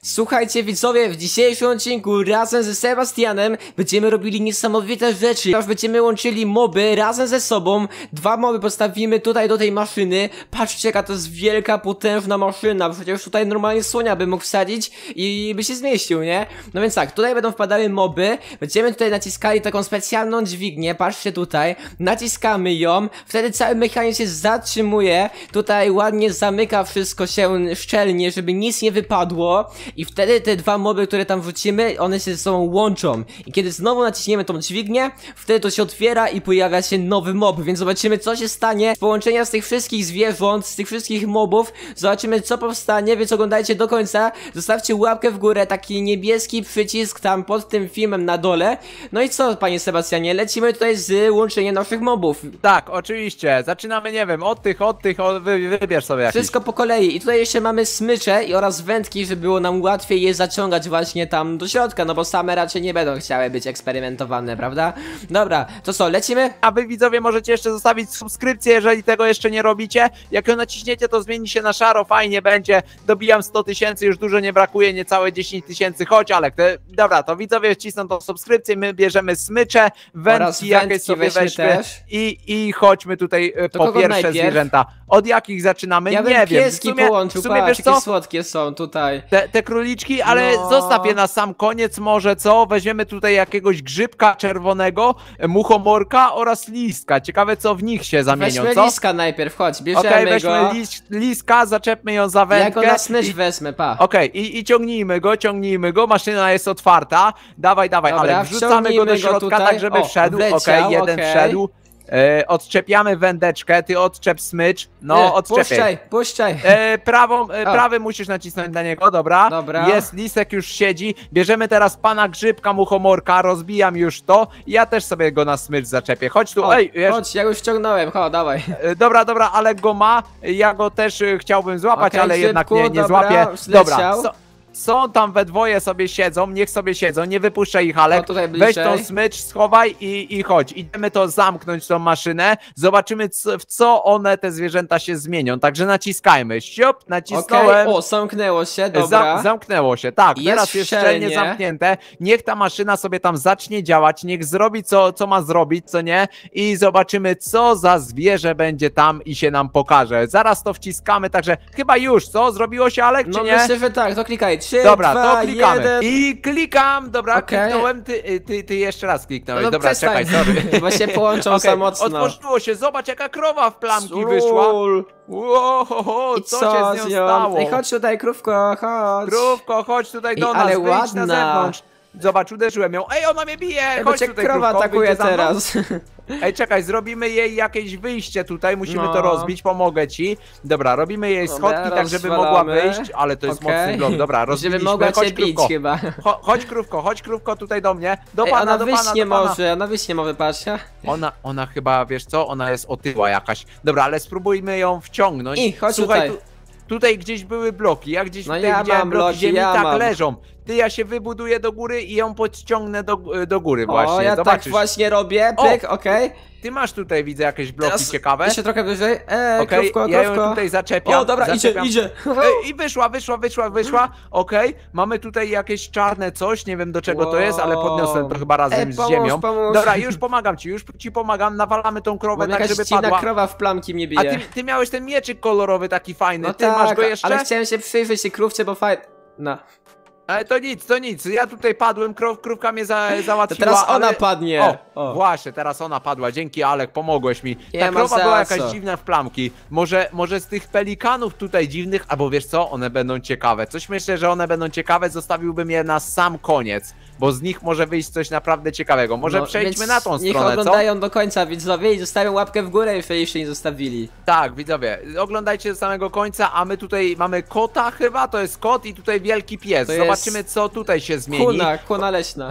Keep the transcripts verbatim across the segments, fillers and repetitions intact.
Słuchajcie widzowie, w dzisiejszym odcinku razem ze Sebastianem będziemy robili niesamowite rzeczy. Już będziemy łączyli moby razem ze sobą. Dwa moby postawimy tutaj do tej maszyny. Patrzcie, jaka to jest wielka, potężna maszyna. Przecież tutaj normalnie słonia by mógł wsadzić i by się zmieścił, nie? No więc tak, tutaj będą wpadały moby. Będziemy tutaj naciskali taką specjalną dźwignię. Patrzcie tutaj, naciskamy ją. Wtedy cały mechanizm się zatrzymuje. Tutaj ładnie zamyka wszystko się szczelnie, żeby nic nie wypadło. I wtedy te dwa moby, które tam wrzucimy, one się ze sobą łączą. I kiedy znowu naciśniemy tą dźwignię, wtedy to się otwiera i pojawia się nowy mob. Więc zobaczymy, co się stanie z połączenia z tych wszystkich zwierząt, z tych wszystkich mobów. Zobaczymy, co powstanie, więc oglądajcie do końca. Zostawcie łapkę w górę, taki niebieski przycisk tam pod tym filmem na dole. No i co, panie Sebastianie, lecimy tutaj z łączeniem naszych mobów. Tak, oczywiście. Zaczynamy, nie wiem, od tych, od tych, od, wy, wybierz sobie jakiś. Wszystko po kolei. I tutaj jeszcze mamy smycze i oraz wędki, żeby było nam łatwiej je zaciągać właśnie tam do środka, no bo same raczej nie będą chciały być eksperymentowane, prawda? Dobra, to co, lecimy? A wy widzowie możecie jeszcze zostawić subskrypcję, jeżeli tego jeszcze nie robicie. Jak ją naciśniecie, to zmieni się na szaro, fajnie będzie. Dobijam sto tysięcy, już dużo nie brakuje, niecałe dziesięć tysięcy, chodź Alek. Te, dobra, to widzowie wcisną tą subskrypcję, my bierzemy smycze, wędki jakieś sobie weźmy i, i chodźmy tutaj to po pierwsze najpierw? zwierzęta. Od jakich zaczynamy? Ja nie bym wiem. pieski w sumie, połączył, w sumie pa, wiesz takie co? słodkie są tutaj. Te, te króliczki, ale no. zostaw je na sam koniec może, co? Weźmiemy tutaj jakiegoś grzybka czerwonego, muchomorka oraz listka. Ciekawe, co w nich się zamienią, weźmy co? liska najpierw, chodź, bierzemy Okej, go. weźmy lis, liska, zaczepmy ją za wędkę. Ja go na smycz i... wezmę, pa. Okej, okay, i, i ciągnijmy go, ciągnijmy go, maszyna jest otwarta. Dawaj, dawaj, Dobra, ale wrzucamy go do środka, tak żeby o, wszedł. Okej, okay, jeden okay. wszedł. E, odczepiamy wędeczkę, ty odczep smycz. No, Nie, odczepiaj. Puszczaj, puszczaj. E, prawą, e, prawy musisz nacisnąć na niego, dobra. Dobra. Jest, lisek już siedzi. Bierzemy teraz pana grzybka, muchomorka, rozbijam już to. Ja też sobie go na smycz zaczepię. Chodź tu, o, ej. Wiesz... Chodź, ja już ściągnąłem, chodź, dawaj. E, dobra, dobra, ale go ma. Ja go też e, chciałbym złapać, okay, ale grzybku, jednak nie, nie dobra, złapię. Dobra, so, są tam we dwoje sobie siedzą, niech sobie siedzą, nie wypuszczaj ich, Alek. Weź tą smycz, schowaj i, i chodź. Idziemy to zamknąć, tą maszynę. Zobaczymy, co, w co one, te zwierzęta, się zmienią. Także naciskajmy. Siop, nacisnąłem. Okay. O, zamknęło się, dobra. Zam, zamknęło się, tak. Jest teraz jest szczelnie zamknięte. Niech ta maszyna sobie tam zacznie działać, niech zrobi, co, co ma zrobić, co nie. I zobaczymy, co za zwierzę będzie tam i się nam pokaże. Zaraz to wciskamy, także chyba już, co? Zrobiło się, Alek, czy no, nie? No myślę, że tak, to klikaj. trzy, dobra, dwa, to klikamy. jeden. I klikam, dobra, okay. kliknąłem, ty, ty, ty jeszcze raz kliknąłeś, no, dobra, przestań. czekaj, sorry. Bo się połączą okay. za mocno. Otworzyło się, zobacz jaka krowa w plamki Sról. wyszła. Wow, co, co się z nią stało? Ej, chodź tutaj, krówko, chodź. Krówko, chodź tutaj do Ej, nas, ale wyjdź ładna. na zewnątrz. Zobacz, uderzyłem ją. Ej, ona mnie bije! Ej, chodź cię tutaj, krowa krówko, atakuje teraz. Ej, czekaj, zrobimy jej jakieś wyjście tutaj, musimy no. to rozbić, pomogę ci. Dobra, robimy jej schodki, dobra, tak żeby rozwalamy. mogła wyjść, ale to jest okay. mocny blok. Dobra, rozbiliśmy. Żeby mogła chodź, cię bić krówko. chyba. Cho chodź krówko, chodź krówko tutaj do mnie. Do Ej, pana, ona do wyjść pana, nie do pana. może, ona wyjść nie może, patrz. Ona, ona chyba, wiesz co, ona jest otyła jakaś. Dobra, ale spróbujmy ją wciągnąć. I chodź Słuchaj, tutaj. Tu, tutaj gdzieś były bloki, ja gdzieś no tutaj ja widziałem mam bloki bloki, ziemi, ja tak mam. leżą. Ty, ja się wybuduję do góry i ją podciągnę do, do góry właśnie, o, ja zobaczysz. tak właśnie robię, pyk, okej. Okay. Ty masz tutaj, widzę, jakieś bloki Teraz ciekawe. Jeszcze trochę wyżej, eee, okay, krówko, ja krówko. ją tutaj zaczepiam. O, dobra, zaczepiam. idzie, idzie. Ej, I wyszła, wyszła, wyszła, wyszła. Okej, okay. Mamy tutaj jakieś czarne coś, nie wiem do czego wow. to jest, ale podniosłem to chyba razem Ej, z pomóż, ziemią. Pomóż. Dobra, już pomagam ci, już ci pomagam, nawalamy tą krowę Mam tak, żeby ścina padła. krowa w plamki mnie bije. A ty, ty miałeś ten mieczyk kolorowy taki fajny, no ty tak, masz go jeszcze? ale chciałem się przyjrzeć tej krówce, bo fajnie. No. Ale to nic, to nic, ja tutaj padłem, krów, krówka mnie za, załatwiła. To teraz ona ale... padnie. O, o, właśnie, teraz ona padła, dzięki Alek, pomogłeś mi. Ta Nie krowa ma była za jakaś co. dziwna w plamki. Może, może z tych pelikanów tutaj dziwnych, albo wiesz co, one będą ciekawe. Coś myślę, że one będą ciekawe, zostawiłbym je na sam koniec. Bo z nich może wyjść coś naprawdę ciekawego. Może no, przejdźmy na tą niech stronę, co? oglądają do końca widzowie i zostawią łapkę w górę, jeżeli jeszcze nie zostawili. Tak, widzowie, oglądajcie do samego końca, a my tutaj mamy kota chyba, to jest kot i tutaj wielki pies. To Zobaczymy, co tutaj się zmieni. Kuna, kuna leśna.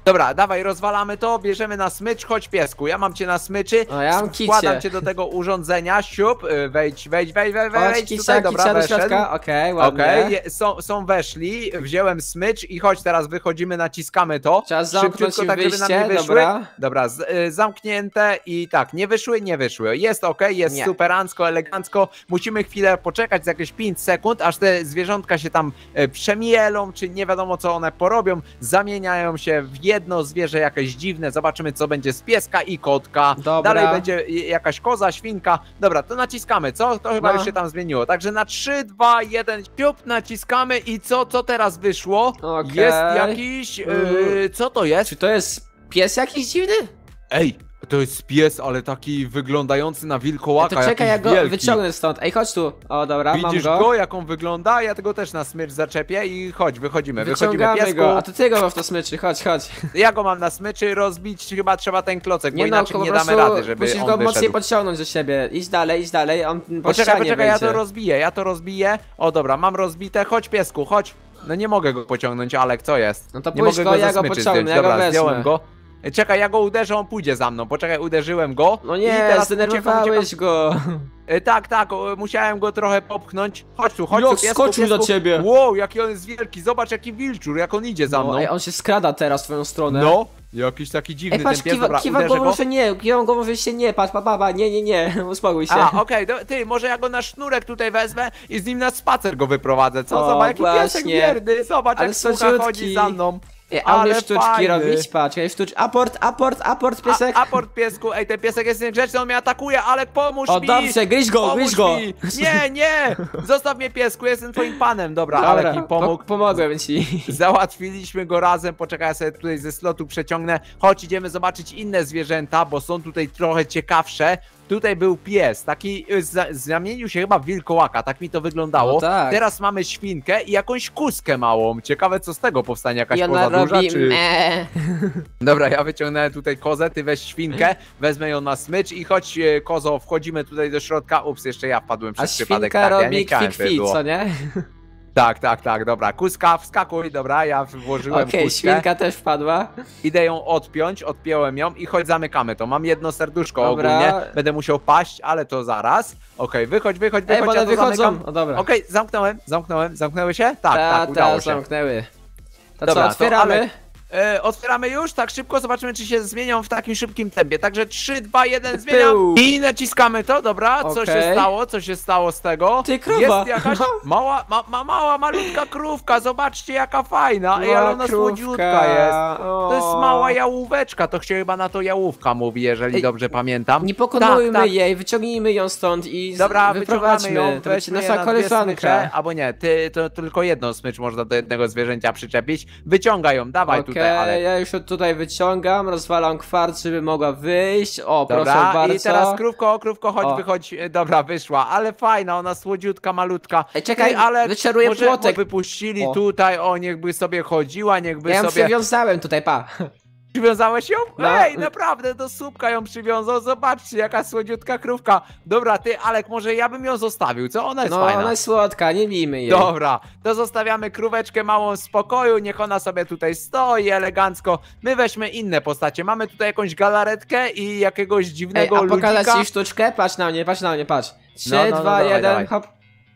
Dobra, dawaj, rozwalamy to, bierzemy na smycz, chodź piesku, ja mam cię na smyczy, O, ja mam wkładam kicie. cię do tego urządzenia, siup, y, wejdź, wejdź, wejdź, wejdź, Chodź, wejdź, kicia, tutaj, dobra, kicia do weszedł. środka, okej, ładnie. Okej, je- są, są weszli, wziąłem smycz i chodź, teraz wychodzimy, naciskamy to. Trzeba zamknąć Szybciutko, im tak, żeby nam wyjście, nie wyszły. dobra. Dobra, z, y, zamknięte i tak, nie wyszły, nie wyszły. Jest okej, jest Nie. superancko, elegancko. Musimy chwilę poczekać, z jakieś pięć sekund, aż te zwierzątka się tam e, przemielą, czy nie wiadomo co one porobią. Zamieniają się w jedno zwierzę jakieś dziwne. Zobaczymy co będzie z pieska i kotka. Dobra. Dalej będzie y, jakaś koza, świnka. Dobra, to naciskamy, co? To chyba No. już się tam zmieniło. Także na trzy, dwa, jeden, siup, naciskamy i co? Co teraz wyszło? Okej. Jest jakiś... y, co to jest? Czy to jest pies jakiś dziwny? Ej, to jest pies, ale taki wyglądający na wilkołaka. To czekaj, ja jakiś go wielki. wyciągnę stąd. Ej, chodź tu. O, dobra, Widzisz mam go? go. jak on wygląda? Ja tego też na smycz zaczepię i chodź, wychodzimy. Wychodzimy, Wyciągamy piesku. go, a to ty go masz na smyczy, chodź, chodź. Ja go mam na smyczy, rozbić chyba trzeba ten klocek, bo Nie no, inaczej po nie prostu damy rady, żeby musisz on go wyszedł. mocniej podciągnąć do siebie. Idź dalej, idź dalej, on po Poczekaj, ścianie poczekaj, ja wejdzie. to rozbiję, ja to rozbiję. O dobra, mam rozbite, chodź piesku, chodź. No nie mogę go pociągnąć, Alek, co jest? No to nie puść mogę go, ze ja go smyczy pociągnę, zdjąć. ja go Dobra, wezmę. zdjąłem go. Ej, czekaj, ja go uderzę, on pójdzie za mną. Poczekaj, uderzyłem go. No I nie, teraz zdenerwowałeś go. E, tak, tak, o, musiałem go trochę popchnąć. Chodź tu, chodź Jak tu, piesku, skoczył piesku. do ciebie. Wow, jaki on jest wielki, zobacz jaki wilczur, jak on idzie za mną. No, ej, on się skrada teraz w twoją stronę. No, jakiś taki dziwny Ej, patrz, ten pies, kiwa, dobra, kiwa uderzę głową, go. że nie, kiwa głową, że się nie, patrz, pa, pa, pa, nie, nie, nie, uspokój się. A, okej, do- ty, może ja go na sznurek tutaj wezmę i z nim na spacer go wyprowadzę, co? O, Zobacz, jaki piesek właśnie. wierny, zobacz, Ale jak słucha słodziutki. chodzi za mną. Ej, a umiesz ale sztuczki fajny. robić? Patrz, ej, sztucz, aport, aport, aport, piesek. A, aport piesku, ej, ten piesek jest niegrzeczny, on mnie atakuje, ale pomóż O, mi! dobrze, gryź go, Pomóż gryź go. mi. Nie, nie! Zostaw mnie piesku, jestem twoim panem, dobra, Dobra, ale mi pomógł. po, pomogłem ci. Załatwiliśmy go razem, poczekaj, ja sobie tutaj ze slotu przeciągnę. Chodź, idziemy zobaczyć inne zwierzęta, bo są tutaj trochę ciekawsze. Tutaj był pies, taki y, za- zamienił się chyba w wilkołaka, tak mi to wyglądało. No tak. Teraz mamy świnkę i jakąś kuskę małą. Ciekawe, co z tego powstanie, jakaś I ona koza duża, robi czy... me. Dobra, ja wyciągnąłem tutaj kozę, ty weź świnkę, wezmę ją na smycz i chodź, e, kozo, wchodzimy tutaj do środka. Ups, jeszcze ja wpadłem A przez przypadek. świnka Tak, ja nie robi chciałem, quick żeby fit, było. co nie? Tak, tak, tak, dobra. Kuska, wskakuj, dobra, ja włożyłem Okej, kuskę. świnka też wpadła. Idę ją odpiąć, odpiąłem ją i chodź, zamykamy to. Mam jedno serduszko Dobra. ogólnie, będę musiał paść, ale to zaraz. Okej, wychodź, wychodź, wychodź, Ej, bo ja one to wychodzą. zamykam. O, dobra. Okej, zamknąłem, zamknąłem, zamknęły się? Tak, Ta, tak, udało ta, się. zamknęły. To Dobra, co, to otwieramy? Alek, E, otwieramy już, tak szybko, zobaczymy czy się zmienią w takim szybkim tempie. Także trzy, dwa, jeden, zmieniam Pył. i naciskamy to, dobra, co się Okej. stało, co się stało z tego? Ty, krowa. Jest jakaś mała, ma, ma, mała, malutka krówka, zobaczcie jaka fajna, ej, ale ona słodziutka jest. To jest mała jałóweczka, to się chyba na to jałówka mówi, jeżeli Ej, dobrze pamiętam. Nie pokonujmy Tak, tak. jej, wyciągnijmy ją stąd i z- Dobra, wyprowadźmy. wyciągamy ją, To będzie weźmy je nasza na dwie smycze, koleżanka. albo nie, ty, to tylko jedną smycz można do jednego zwierzęcia przyczepić. Wyciągaj ją, dawaj Okej, tutaj, ale. ja już ją tutaj wyciągam, rozwalam kwarc, żeby mogła wyjść. O, proszę Dobra, bardzo. i teraz krówko, krówko, chodź, O. wychodź. E, Dobra, wyszła, ale fajna, ona słodziutka, malutka. Ej, czekaj, Ty, ale wyczaruję może płotek. wypuścili O. tutaj, o, niechby sobie chodziła, niechby Ja ją sobie... przywiązałem tutaj, pa. Przywiązałeś ją? No. Ej, naprawdę, do słupka ją przywiązał, zobaczcie, jaka słodziutka krówka. Dobra, ty, Alek, może ja bym ją zostawił, co? Ona jest No, fajna. ona jest słodka, nie bijmy jej. Dobra, to zostawiamy króweczkę małą w spokoju, niech ona sobie tutaj stoi elegancko. My weźmy inne postacie. Mamy tutaj jakąś galaretkę i jakiegoś Ej, dziwnego a pokazać ludzika. ci sztuczkę? Patrz na mnie, patrz na mnie, patrz. Trzy, No, no, no, dwa, dawaj, jeden, dawaj. hop.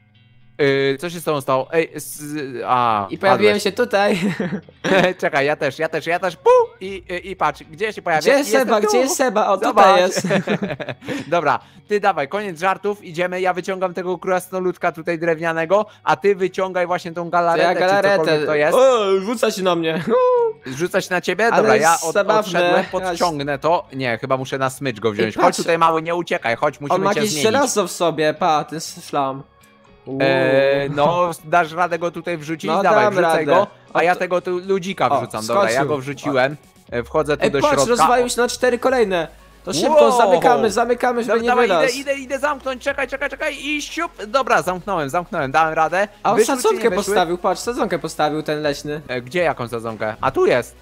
Yy, co się z tobą stało? Ej, z, a, I pojawiłem padłeś. się tutaj. Czekaj, ja też, ja też, ja też, pu! I, i, i patrz, gdzie się pojawia? Gdzie jest Jestem Seba, tu. gdzie jest Seba? O, Zobacz. tutaj jest. Dobra, ty dawaj, koniec żartów, idziemy, ja wyciągam tego krasnoludka tutaj drewnianego, a ty wyciągaj właśnie tą To galaretę, ja czy galaretę. cokolwiek to jest. O, rzuca się na mnie. Rzucać na ciebie? Ale Dobra, ja od, zabawne. odszedłem, podciągnę to. Nie, chyba muszę na smycz go wziąć. Ej, Chodź patrz. tutaj, mały, nie uciekaj, chodź, On musimy ma cię jakieś zmienić. żelazo w sobie, pa, ten szlam. Uuu. Eee, no, dasz radę go tutaj wrzucić? No, Dawaj, dam wrzucaj radę. go, a O, ja to- tego tu ludzika O, wrzucam. Dobra, ja skoczył. go wrzuciłem. E, Wchodzę tu Ej, do patrz, środka. rozwalił się na cztery kolejne. To szybko, Wow. zamykamy, zamykamy, żeby Dobra, nie dawaj, idę, wyraz. idę, idę zamknąć, czekaj, czekaj, czekaj i siup. Dobra, zamknąłem, zamknąłem, dałem radę. A on Wyszły czy nie sadzonkę wyszły? postawił, patrz, sadzonkę postawił ten leśny. E, Gdzie jaką sadzonkę? A tu jest.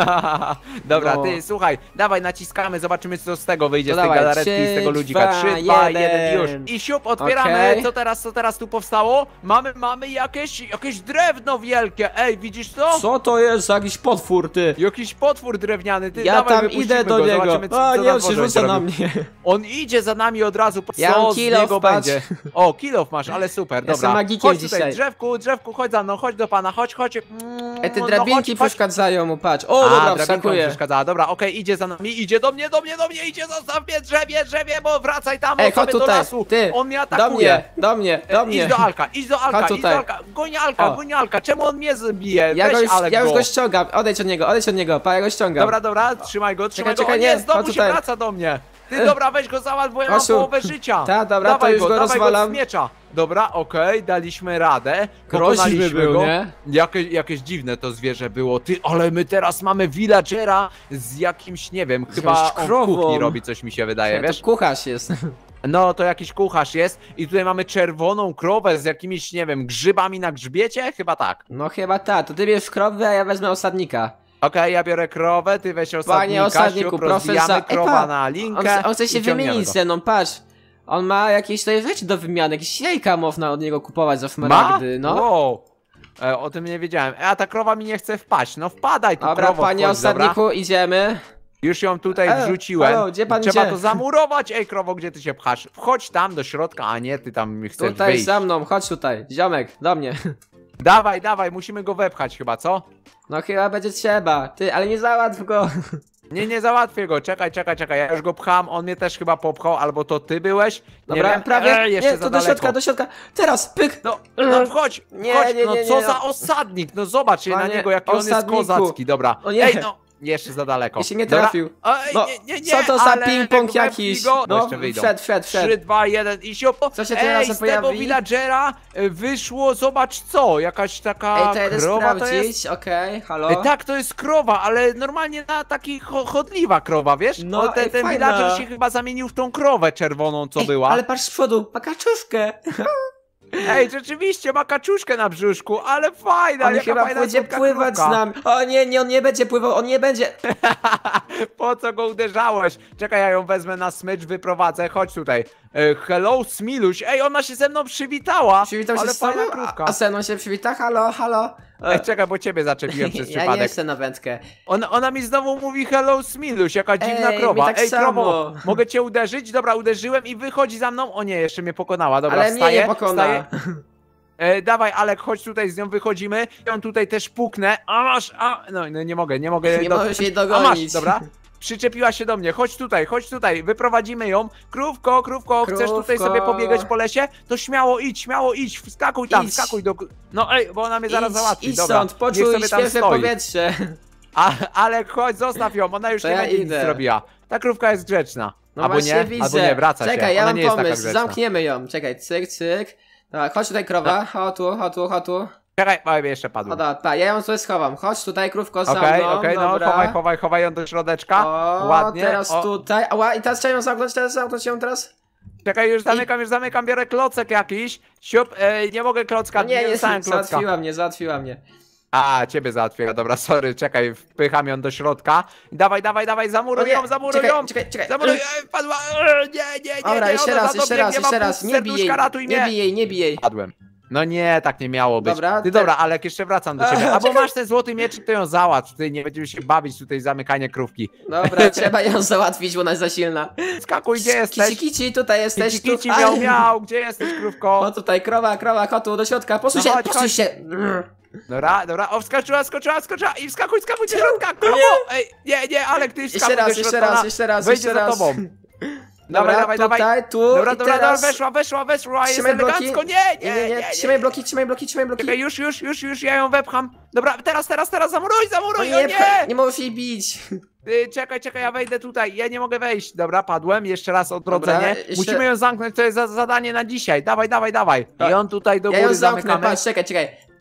Dobra, No. ty, słuchaj, dawaj, naciskamy, zobaczymy co z tego wyjdzie, To z tej dawaj, galaretki, trzy, z tego ludzika. dwa, trzy, dwa, jeden jeden. już. I siup, otwieramy. Okej. Co teraz, co teraz tu powstało? Mamy, mamy jakieś, jakieś drewno wielkie. Ej, widzisz to? Co to jest za jakiś potwór, ty? Jakiś potwór drewniany, ty, Ja dawaj, tam wypuścimy idę do go, niego. zobaczymy, co, O co nie, na on się dworze rzuca na robi. mnie. On idzie za nami od razu, co Ja mam z kill off, niego patrz. będzie. O, kill off masz, ale super, Jestem dobra. magikiem Chodź tutaj, dzisiaj. drzewku, drzewku, chodź za mną, chodź do pana, chodź, chodź. Mm, Ej, te no drabinki chodź, chodź. przeszkadzają mu, patrz. O, A, dobra, drabinka mu wskakuję. przeszkadzała, dobra, okej, idzie za nami, idzie do mnie, do mnie, do mnie, idzie, zostaw mnie, drzewie, drzewie, bo wracaj tam, Ej, on sobie chodź do tutaj, lasu. ty. On mnie Do atakuje. mnie, do mnie, do E, mnie. Idź do Alka, idź do Alka, Chodź idź tutaj. do Alka, goń Alka, O. goń Alka, czemu on mnie zabije? Ja, go Weź już, Alek ja już go. go ściągam, odejdź od niego, odejdź od niego, pa, ja go ściągam. Dobra, dobra, trzymaj go, trzymaj Czekaj, go, o czekaj, nie, nie, znowu chodź się tutaj. wraca do mnie. Ty, dobra, weź go załatw, bo ja mam Kosiu. połowę życia. Ta, dobra, dawaj to już go dawaj rozwalam. Go z miecza. Dobra, okej, daliśmy radę. Groźny Pokonaliśmy był, go. nie? Jakie, jakieś dziwne to zwierzę było. Ty, ale my teraz mamy villagera z jakimś, nie wiem, chyba on w krową. kuchni robi, coś mi się wydaje, To wiesz? kucharz jest. No, to jakiś kucharz jest i tutaj mamy czerwoną krowę z jakimiś, nie wiem, grzybami na grzbiecie? Chyba tak. No chyba tak, to ty bierz krowę, a ja wezmę osadnika. Okej, ja biorę krowę, ty weź osadnika, Panie osadniku, siup, proszę rozbijamy za... krowa Epa, na on, linkę chce- on chce się i ciągniemy wymienić go. ze mną, patrz. On ma jakieś tutaj rzeczy do wymiany, jakieś jajka można od niego kupować za Ma? szmaragdy, no. Wow. E, o tym nie wiedziałem. E, a ta krowa mi nie chce wpaść. No wpadaj tu, Dobra, krowo, panie wchodź, dobra? osadniku, idziemy. Już ją tutaj E, wrzuciłem. halo, gdzie pan Trzeba idzie? to zamurować. Ej, krowo, gdzie ty się pchasz? Wchodź tam do środka, a nie ty tam chcesz Tutaj wyjść. za mną, chodź tutaj, ziomek, do mnie. Dawaj, dawaj, musimy go wepchać chyba, co? No chyba będzie trzeba, ty, ale nie załatw go. Nie, nie załatwię go. Czekaj, czekaj, czekaj. Ja już go pcham, on mnie też chyba popchał, albo to ty byłeś. Nie Dobra, wiem. prawie, Ej, jeszcze nie, za to do daleko. środka, do środka. Teraz, pyk. No, no wchodź, Nie, wchodź, nie, no nie, co nie, za no. osadnik, no zobacz na Panie niego, jaki on jest osadniku. kozacki, dobra. O nie. Ej, no, jeszcze za daleko. I się nie Dobra. trafił. Ej, No, nie, nie, nie, co to za ale ping-pong wepchnij jakiś? Go. No, No, jeszcze wyjdą. wszedł, wszedł, wszedł. trzy, dwa, jeden i siup. Co się tu Ej, razem z tego pojawi? villagera y, wyszło, zobacz co, jakaś taka Ej, to jedę krowa to jest. sprawdzić, okej, halo. E, Tak, to jest krowa, ale normalnie na taki cho chodliwa krowa, wiesz? No, o, ten, ej, ten fajna. villager się chyba zamienił w tą krowę czerwoną, co Ej, była. ale patrz z przodu, ma kaczuszkę. Ej, rzeczywiście, ma kaczuszkę na brzuszku, ale fajna, On jaka chyba fajna będzie słodka pływać krówka. z nami. O nie, nie, on nie będzie pływał, on nie będzie. Po co go uderzałeś? Czekaj, ja ją wezmę na smycz, wyprowadzę, chodź tutaj. E, hello, Smiluś. Ej, ona się ze mną przywitała. Przywitał się ale z fajna tobą, krówka. a, a ze mną się przywita, halo, halo. Ej, czekaj, bo ciebie zaczepiłem przez Ja nie przypadek. chcę na wędkę. Ona, ona mi znowu mówi hello, Smiluś, jaka dziwna Ej, krowa. mi tak Ej, samo. krowo, mogę cię uderzyć? Dobra, uderzyłem i wychodzi za mną. O nie, jeszcze mnie pokonała, dobra, Ale mnie wstaję, nie pokona. wstaję. E, dawaj, Alek, chodź tutaj, z nią wychodzimy. Ją tutaj też puknę. A masz, a... No, no nie mogę, nie mogę. Nie do- możesz jej A masz, dogonić. dobra. Przyczepiła się do mnie, chodź tutaj, chodź tutaj, wyprowadzimy ją. Krówko, krówko, chcesz tutaj Krówko. sobie pobiegać po lesie? To śmiało idź, śmiało idź, wskakuj tam, Idź. wskakuj do... No ej, bo ona mnie zaraz idź, załatwi, idź dobra. stąd, niech poczuj sobie tam świeże stoi. powietrze. A, Alek, chodź, zostaw ją, ona już To nie ja będzie nic idę. zrobiła. Ta krówka jest grzeczna. No albo właśnie nie, widzę. albo nie, wraca się. Czekaj, ja ona mam nie jest taka pomysł, grzeczna. zamkniemy ją. Czekaj, cyk, cyk. Dobra, chodź tutaj krowa, chodź tu, chodź tu, chodź tu. Czekaj, oj, jeszcze O, padł. dobra, pa, ja ją tutaj schowam. Chodź tutaj, krówko, za Okej, mną, okej, no, dobra. chowaj, chowaj, chowaj ją do środeczka. O, Ładnie. teraz o, tutaj. Ała, i teraz trzeba ją zamknąć, teraz zamknąć ją teraz? Czekaj, już zamykam, już zamykam, biorę klocek jakiś. Siup, e, nie mogę klocka, No nie, nie, dostałem klocka. załatwiła mnie, załatwiła mnie. A, ciebie załatwię, dobra, sorry, czekaj, wpycham ją do środka. Dawaj, dawaj, dawaj, zamuruj O nie, ją, zamuruj czekaj, ją. czekaj, czekaj. Zamuruj, e, padła, e, nie, nie, nie, Dobra, nie, jeszcze ona raz, za jeszcze mną raz, biegnie, jeszcze mam raz, pół nie bij jej, serduszka, ratuj nie mnie. bij jej, nie bij jej. Padłem. No nie, tak nie miało być. Dobra, Ty te- dobra, Alek, jeszcze wracam do ciebie. Aha, A bo czekaj. masz ten złoty miecz, to ją załatw. Tutaj nie będziemy się bawić, tutaj zamykanie krówki. Dobra, trzeba ją załatwić, bo ona jest za silna. Skakuj, gdzie jesteś? Kici, kici, tutaj jesteś, Kici, tu. kici, miał, miał, gdzie jesteś, krówko? O tutaj, krowa, krowa, kotu, do środka, posuń No się, chodź, posuń chodź. się. Dobra, dobra, o, wskoczyła, skoczyła, skoczyła i wskakuj, skakuj do środka, krowo! Ej, nie, nie, Alek, ty Jeszcze wskakuj raz, do jeszcze środka, raz, ona jeszcze raz, wejdzie jeszcze za raz. tobą. Dobra, Dawaj, dawaj, tutaj, dawaj. tu Dobra, i dobra, teraz. dobra, weszła, weszła, weszła, jest Trzymaj bloki. elegancko, nie, Nie, nie, nie, trzymaj bloki, trzymaj bloki, trzymaj bloki. Czekaj, już, już, już, już, ja ją wepcham. Dobra, teraz, teraz, teraz, zamuruj, O zamuruj, o nie, nie! nie możesz jej bić. Ty, czekaj, czekaj, ja wejdę tutaj, ja nie mogę wejść. Dobra, padłem, jeszcze raz odrodzenie. Dobra, jeszcze- Musimy ją zamknąć, to jest za zadanie na dzisiaj. Dawaj, dawaj, dawaj. I on tutaj do Ja góry ją zamknę, zamykamy. patrz, czekaj, czekaj.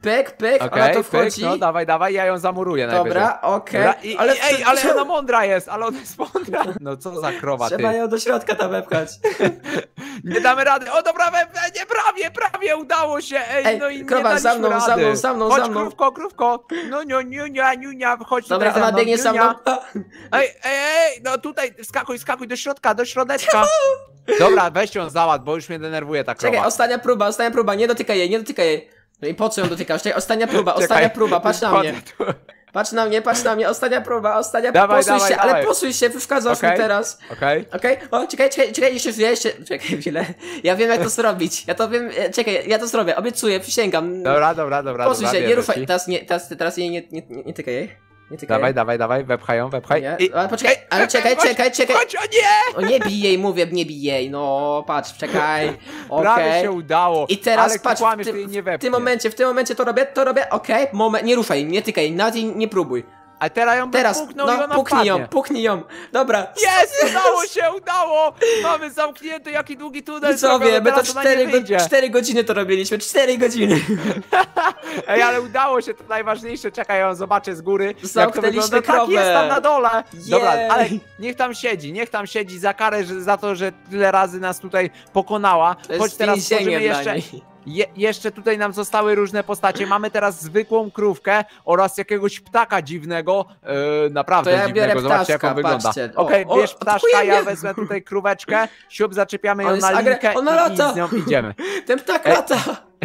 pyk, pyk, Okej, ona to pyk, wchodzi. no dawaj, dawaj, ja ją zamuruję najwyżej. Dobra, okej. Dobra, i, Ale i, ej, ale ona mądra jest, ale ona jest mądra. No co za krowa, ty. Trzeba ją do środka tam wepchać. Nie damy rady. O dobra, we, we, nie, prawie, prawie udało się. Ej, Ej, no i krowa, nie za daliśmy mną, rady. za mną, za mną, Chodź, za mną. krówko, krówko. No, no, niunia, niunia, chodź Dobra, tutaj za ona mną, biegnie za mną. niunia. Ej, ej, ej, no tutaj, skakuj, skakuj do środka, do środeczka. Dobra, weź ją załatw, bo już mnie denerwuje ta krowa. Czekaj, ostatnia próba, ostatnia próba, nie dotykaj jej, nie dotykaj jej. No i po co ją dotykasz? Czekaj, ostatnia próba, Czekaj, ostatnia próba, patrz na mnie. wchodzę tu. Patrz na mnie, patrz na mnie, ostatnia próba, ostatnia Dawaj, posuń dawaj, się, ale dawaj. posuń się, przeszkadzasz Okej. mi teraz. Okej. Okej, o, czekaj, czekaj, czekaj, jeszcze chwilę, jeszcze, czekaj chwilę. Ja wiem jak to zrobić, ja to wiem, e, czekaj, ja to zrobię, obiecuję, przysięgam. Dobra, dobra, dobra, Posuń dobra, się, nie wierzę ruszaj, ci. teraz nie, teraz, teraz jej nie, nie, nie, nie tykaj jej. Nie tykaj Dawaj, jej. dawaj, dawaj, wepchaj ją, wepchaj. Nie, I- ale poczekaj, ale Ej, czekaj, chodź, czekaj, czekaj. Chodź, o nie! O nie bij jej, mówię, nie bij jej, no patrz, czekaj, Prawie okej. się udało. I teraz ale patrz, kłamiesz, w ty jej tym, nie w wepchniesz. tym momencie, w tym momencie to robię, to robię, okej, moment, nie ruszaj, nie tykaj, nawet jej nie próbuj. A teraz ją Teraz, puknął i no, ona puknij ją, wpadnie. puknij ją, dobra. Jest, udało się, udało! Mamy zamknięty, jaki długi tunel Widzowie, zrobiony, my to teraz ona nie cztery, wyjdzie. cztery godziny to robiliśmy, cztery godziny. Ej, ale udało się, to najważniejsze. Czekaj, ja ją zobaczę z góry, jak to Zamknęliśmy wygląda. Tak, krowę. jest tam na dole. Dobra, Jej. ale niech tam siedzi, niech tam siedzi za karę, że, za to, że tyle razy nas tutaj pokonała. To jest Choć teraz więzienie stworzymy dla jeszcze... niej. Je, jeszcze tutaj nam zostały różne postacie. Mamy teraz zwykłą krówkę oraz jakiegoś ptaka dziwnego. E, naprawdę To ja dziwnego. biorę Zobaczcie, jak ptaszka, on wygląda. patrzcie. O, Okej, o, bierz ptaszka, atakuje ja mnie. wezmę tutaj króweczkę. Siup, zaczepiamy On ją jest na agre- linkę ona i, i lata. z nią idziemy. Ten ptak Ej. lata.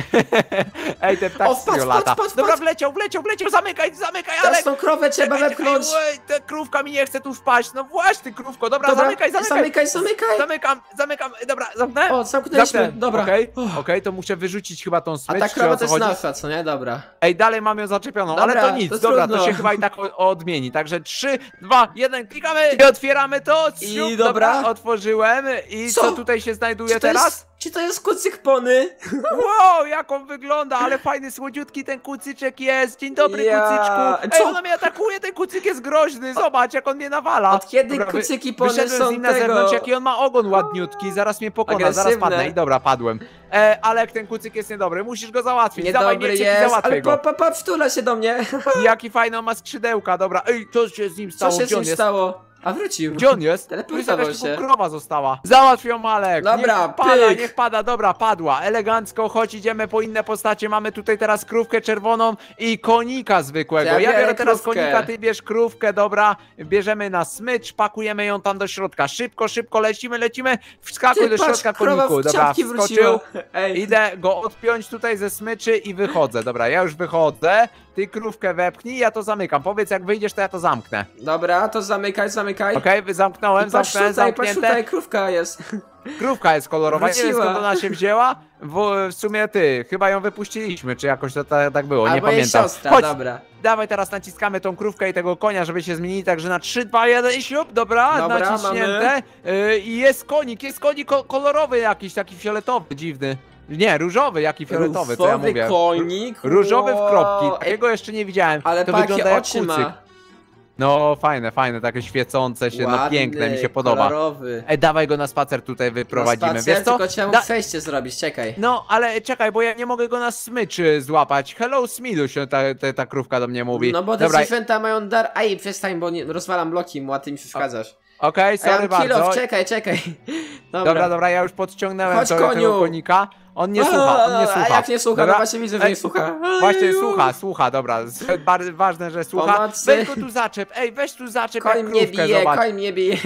Ej, ten ptak O, serio patrz, lata. patrz, patrz, Dobra, patrz. wleciał, wleciał, wleciał, zamykaj, zamykaj, ale... Teraz tą krowę trzeba Czekaj, wepchnąć. czekaj, oj, ta krówka mi nie chce tu wpaść. No właśnie, krówko, dobra, Dobra, zamykaj, zamykaj. zamykaj, zamykaj. Zamykam, zamykam, dobra, zamknę? O, zamknęliśmy, Zamknę. dobra. Okej, Uff. okej, to muszę wyrzucić chyba tą A smycz, ta czy krowa o to co jest chodzi? nasza, co nie? Dobra. Ej, dalej mam ją zaczepioną, Dobra, ale to nic, to jest dobra, trudno. to się chyba i tak o, odmieni. Także trzy, dwa, jeden, klikamy i otwieramy to. I Siup, dobra. otworzyłem. I co, Co? tutaj się znajduje Czy to teraz? jest, czy to jest kucyk pony? Wow, jak on wygląda, ale fajny, słodziutki ten kucyczek jest. Dzień dobry, Ja- kucyczku. Ej, Co? ona mnie atakuje, ten kucyk jest groźny. Zobacz, jak on mnie nawala. Od kiedy Dobra, wy- kucyki pony wyszedłem są z nim na tego? zewnątrz, jaki on ma ogon ładniutki. Zaraz mnie pokona, zaraz Agresywne. padnę. I dobra, padłem. E, ale jak ten kucyk jest niedobry, musisz go załatwić. Dawaj, Niedobry nie jest, załatwiaj ale go. pa, pa, pa, wtula się do mnie. Jaki fajny on ma skrzydełka, dobra. Ej, co się z nim stało? Co się z Gdzie nim on jest? stało? A wrócił. Gdzie on jest? Tu Teleportował jest jakaś się. tylko krowa została. Załatw ją, Malek. Dobra, niech pada, pyk. niech pada. Dobra, padła. Elegancko, chodź, idziemy po inne postacie. Mamy tutaj teraz krówkę czerwoną i konika zwykłego. Ja Ja, biorę biorę teraz krówkę. konika, ty bierz krówkę, dobra. Bierzemy na smycz, pakujemy ją tam do środka. Szybko, szybko lecimy, lecimy. Wskakuj Ty, do patrz, środka krowa koniku. w Dobra, ciapki wskoczył. wróciła. Ej. Idę go odpiąć tutaj ze smyczy i wychodzę. Dobra, ja już wychodzę. Ty krówkę wepchnij, ja to zamykam. Powiedz, jak wyjdziesz, to ja to zamknę. Dobra, to zamykaj, zamykaj. Okej, okay, zamknąłem, I patrz zamknąłem, tutaj, patrz zamknięte. tutaj, krówka jest. Krówka jest kolorowa, nie wiem Wróciła. skąd ona się wzięła. W, w sumie ty, chyba ją wypuściliśmy, czy jakoś to ta, tak było, nie Albo jej pamiętam. siostra, Chodź, dobra. dawaj teraz naciskamy tą krówkę i tego konia, żeby się zmienili, także na trzy, dwa, jeden i siup, dobra, Dobra, naciśnięte. Y, I jest konik, jest konik ko kolorowy jakiś, taki fioletowy, dziwny. Nie, różowy, jaki fioletowy, co ja Różowy mówię. konik. Różowy w wow. kropki, Ej, takiego jeszcze nie widziałem. ale to pa, wygląda jakie jak oczy kucyk. ma. No fajne, fajne, takie świecące się, no Ładny, piękne, mi się podoba. kolorowy. Ej, dawaj go na spacer tutaj wyprowadzimy, Na spacer, wiesz co? tylko trzeba mu Da- przejście zrobić, czekaj. No, ale czekaj, bo ja nie mogę go na smyczy złapać. Hello, Smiluś, ta, ta, ta krówka do mnie mówi. No bo te Dobra, zwierzęta mają dar... Aj, przestań, bo nie, rozwalam bloki mu, a ty mi przeszkadzasz. okej, A ja sorry mam kill off, bardzo. czekaj, czekaj. Dobra, Dobra, dobra, ja już podciągnąłem Chodź, to, koniu. tego konika. On nie słucha, on nie słucha. A jak nie słucha? No Dobra? właśnie widzę, że Ej, nie słucha. Właśnie Ej, słucha, słucha, dobra. Z- Bardzo ważne, że słucha. Pomocy. Weź go tu zaczep, ej, weź tu zaczep Koń jak mnie krówkę, bije, zobacz. koń mnie bije.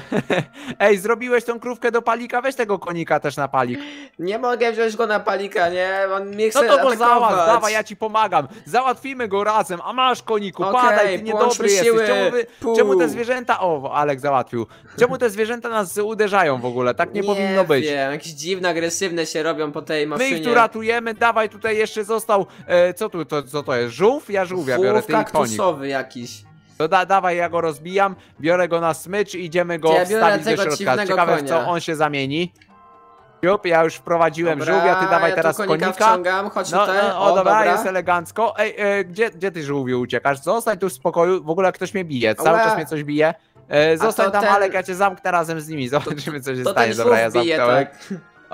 Ej, zrobiłeś tą krówkę do palika, weź tego konika też na palik. Nie mogę wziąć go na palika, nie? On mnie No chce to go atakować. załatw, dawaj, ja ci pomagam. Załatwimy go razem, a masz koniku, Okej, padaj, ty połączmy niedobry jesteś. siły. Czemu, wy, Pu. czemu te zwierzęta... O, Alek załatwił. Czemu te zwierzęta nas uderzają w ogóle? Tak nie, powinno być. wiem, jakieś dziwne, agresywne się robią po tej My maszynie. ich tu ratujemy, dawaj, tutaj jeszcze został... E, co tu, to, co to jest? Żółw? Ja żółwia biorę, Włów ty i konik. kaktusowy jakiś. To da, dawaj, ja go rozbijam, biorę go na smycz i idziemy go To ja biorę wstawić do tego środka. dziwnego Ciekawe, w konia. co on się zamieni. Jup, ja już wprowadziłem Dobra, żółwia, ty dawaj ja teraz tu konika. konika. Wciągam, chodź No, tutaj. no, o, dobra, dobra. jest elegancko. Ej, e, gdzie, gdzie ty żółwiu uciekasz? Zostań tu w spokoju, w ogóle ktoś mnie bije, cały Ła. czas mnie coś bije. E, zostań to tam, ten- Alek, ja cię zamknę razem z nimi, zobaczymy co się To stanie. ten Dobra, ja żółw bije, zamknąłem. tak.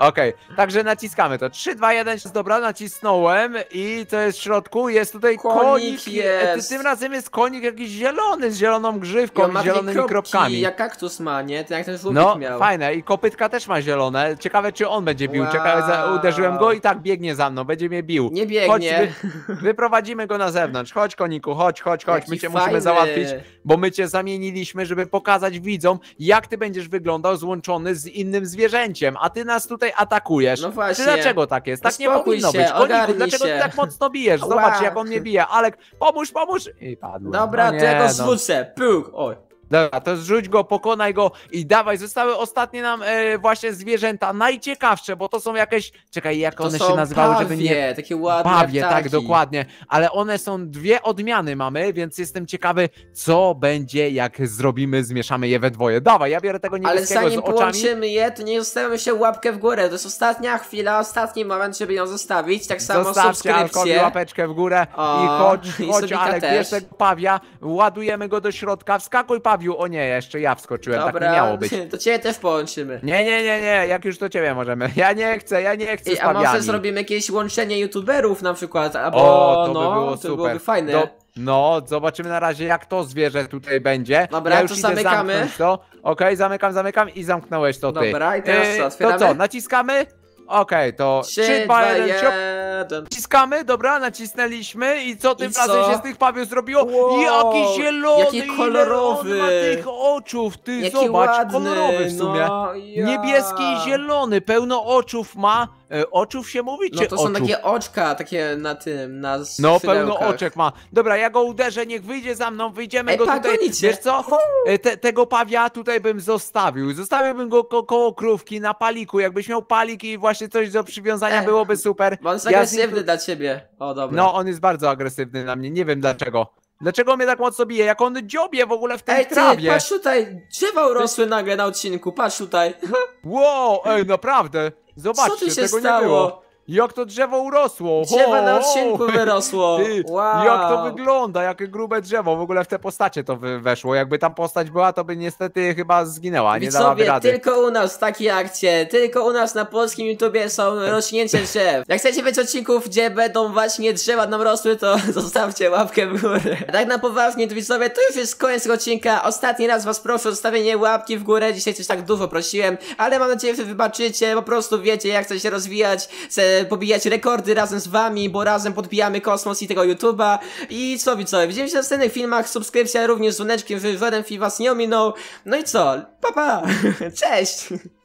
Okej, okay. Także naciskamy to. trzy, dwa, jeden, dobra, nacisnąłem i co jest w środku? Jest tutaj Konik konik. jest. Tym razem jest konik jakiś zielony, z zieloną grzywką, I z zielonymi kropki, kropkami. jak kaktus ma, nie? To jak ten żółwik No, miał. fajne. I kopytka też ma zielone. Ciekawe, czy on będzie bił. Wow. Ciekawe, za... uderzyłem go i tak biegnie za mną, będzie mnie bił. Nie biegnie. Chodź, wy... wyprowadzimy go na zewnątrz. Chodź, koniku, chodź, chodź, chodź. Jaki My cię fajny. musimy załatwić, bo my cię zamieniliśmy, żeby pokazać widzom, jak ty będziesz wyglądał złączony z innym zwierzęciem, a ty nas tutaj atakujesz. No właśnie. Czy dlaczego tak jest? Tak nie Uspokój powinno się, być. Koniku, ogarnij dlaczego się. ty tak mocno bijesz? Zobacz, Ła. jak on mnie bije. Alek, pomóż, pomóż! I padłem. Dobra, no to ja go no. zrzucę. Puk, oj. Dobra, to zrzuć go, pokonaj go i dawaj, zostały ostatnie nam e, właśnie zwierzęta, najciekawsze, bo to są jakieś, czekaj, jak To one są się nazywały, pawie, żeby nie... takie ładne Pawie, ptaki. tak, dokładnie, ale one są dwie odmiany mamy, więc jestem ciekawy, co będzie, jak zrobimy, zmieszamy je we dwoje. Dawaj, ja biorę tego Ale niebieskiego zanim z oczami. połączymy je, to nie zostawiamy się łapkę w górę. To jest ostatnia chwila, ostatni moment, żeby ją zostawić. Tak samo Zostawcie Alkowi subskrypcję. łapeczkę w górę O, i chodź, i chodź, Subika Alek, też. bierz tego pawia, ładujemy go do środka, wskakuj pawiu, o nie, jeszcze ja wskoczyłem, tak nie miało być. to ciebie też połączymy. Nie, nie, nie, nie, jak już to ciebie możemy. Ja nie chcę, ja nie chcę I, z a pawiami. może zrobimy jakieś łączenie youtuberów na przykład, albo O, to no, by było to super. byłoby fajne. Do, no, zobaczymy na razie, jak to zwierzę tutaj będzie. Dobra, ja już to idę zamykamy. zamknąć to. Okej, zamykam, zamykam i zamknąłeś to ty. Dobra, i teraz co, to otwieramy? co, naciskamy? Okej, to trzy, dwa, jeden. Naciskamy, dobra, nacisnęliśmy i co tym I razem co? się z tych pawiów zrobiło? Wow, Jaki zielony, jaki ile kolorowy. on ma tych oczów, ty Jaki zobacz, ładny, kolorowy w sumie. no, ja. Niebieski i zielony, pełno oczów ma. E, oczów się mówi, No czy to są oczów? takie oczka, takie na tym, na No, skrzydełkach. pełno oczek ma. Dobra, ja go uderzę, niech wyjdzie za mną, wyjdziemy Ej, go pa, tutaj. gonicie. Wiesz co? E, Te, tego pawia tutaj bym zostawił. Zostawiłbym go ko koło krówki na paliku. Jakbyś miał palik i właśnie coś do przywiązania, Ech. byłoby super. Bo on jest Ja z nim agresywny tu- dla ciebie. O, dobra. No, on jest bardzo agresywny na mnie, nie wiem dlaczego. Dlaczego mnie tak mocno bije? Jak on dziobie w ogóle w tej Ej, ty, trawie. patrz tutaj, drzewa urosły nagle na odcinku, patrz tutaj. Wow, ej, naprawdę. Zobaczcie, Co tu się tego stało? nie było. Jak to drzewo urosło. Drzewa na Ho, odcinku ho. wyrosło. Ty, Wow. jak to wygląda, jakie grube drzewo, w ogóle w te postacie to wy- weszło, jakby tam postać była, to by niestety chyba zginęła, nie dałaby Widzowie, rady. tylko u nas takie akcje, tylko u nas na polskim YouTubie są rośnięcie drzew. Jak chcecie więcej odcinków, gdzie będą właśnie drzewa nam rosły, to zostawcie łapkę w górę. A tak na poważnie, to widzowie, to już jest koniec tego odcinka. Ostatni raz was proszę o zostawienie łapki w górę, dzisiaj coś tak dużo prosiłem, ale mam nadzieję, że wybaczycie, po prostu wiecie jak chce się rozwijać, chcę pobijać rekordy razem z wami, bo razem podbijamy kosmos i tego YouTube'a. I co widzowie, widzimy się w następnych filmach, subskrypcja również z dzwoneczkiem, żeby żaden film was nie ominął. No i co, pa pa, cześć!